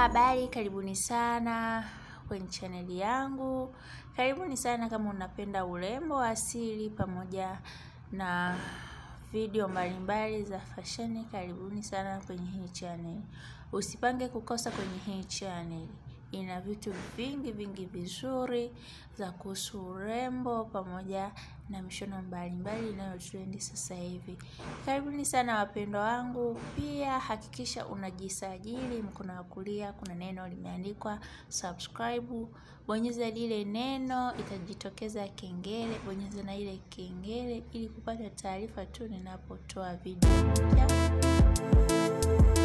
Habari, karibuni sana kwenye chaneli yangu. Karibuni sana kama unapenda urembo asili pamoja na video mbalimbali za fashion. Karibuni sana kwenye hii channel. Usipange kukosa kwenye hii channel. Ina vitu vingi vizuri za kuhusu urembo pamoja na mishono mbalimbali inayo trendi sasa hivi. Karibuni sana wapendwa wangu. Pia hakikisha unajisajili. Mkono wa kulia kuna neno limeandikwa subscribe. Bonyeza lile neno, itajitokeza kengele. Bonyeza na ile kengele ili kupata taarifa tu ninapotoa video mpya.